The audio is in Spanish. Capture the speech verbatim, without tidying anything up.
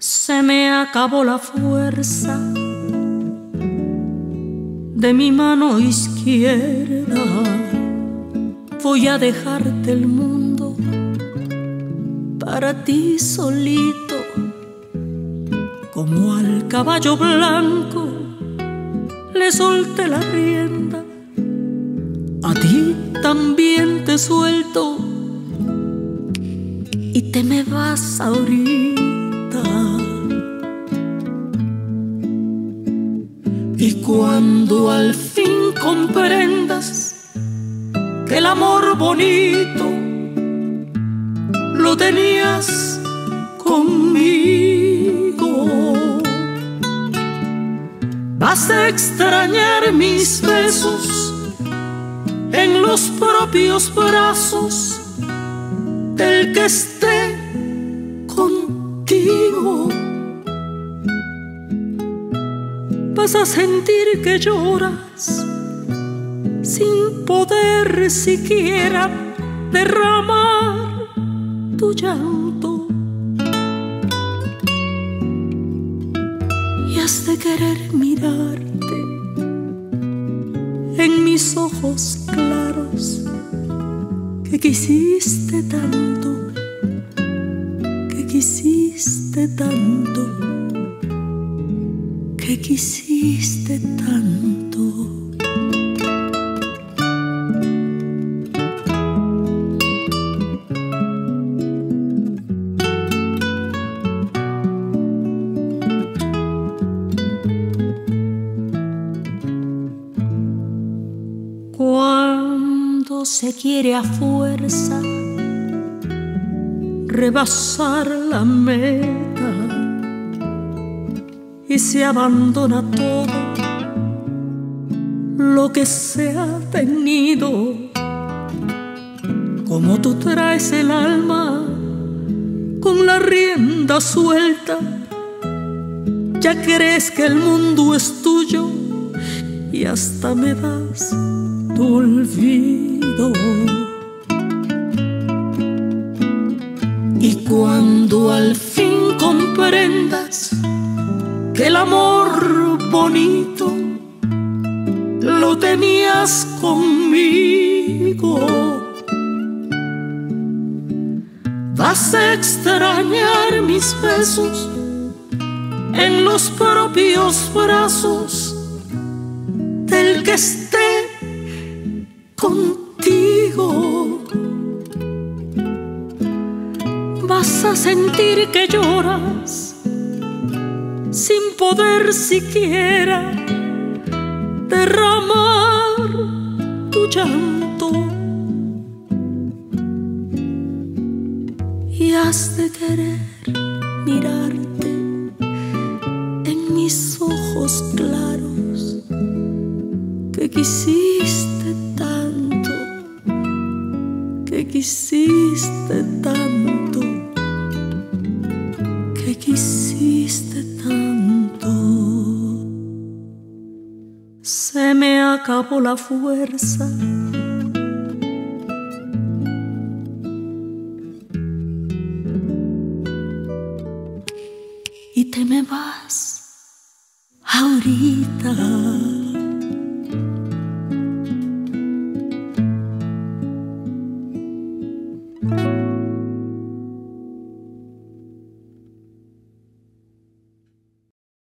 Se me acabó la fuerza de mi mano izquierda. Voy a dejarte el mundo para ti solito, como al caballo blanco le solté la rienda. A ti también te suelto y te me vas ahorita. Y cuando al fin comprendas que el amor bonito lo tenías conmigo, vas a extrañar mis besos en los propios brazos del que esté contigo. Vas a sentir que lloras sin poder siquiera derramar tu llanto, y has de querer mirarte en mis ojos claros que quisiste tanto, que quisiste tanto, que quisiste tanto. Cuando se quiere a fuerza rebasar la meta y se abandona todo lo que se ha tenido, como tú traes el alma con la rienda suelta, ya crees que el mundo es tuyo y hasta me das tu olvido. Y cuando al fin comprendas que el amor bonito lo tenías conmigo, vas a extrañar mis besos en los propios brazos del que esté contigo. Vas a sentir que lloras sin poder siquiera derramar tu llanto, y has de querer mirarte en mis ojos claros que quisiste tanto, que quisiste tanto, que quisiste tanto. Se me acabó la fuerza y te me vas ahorita.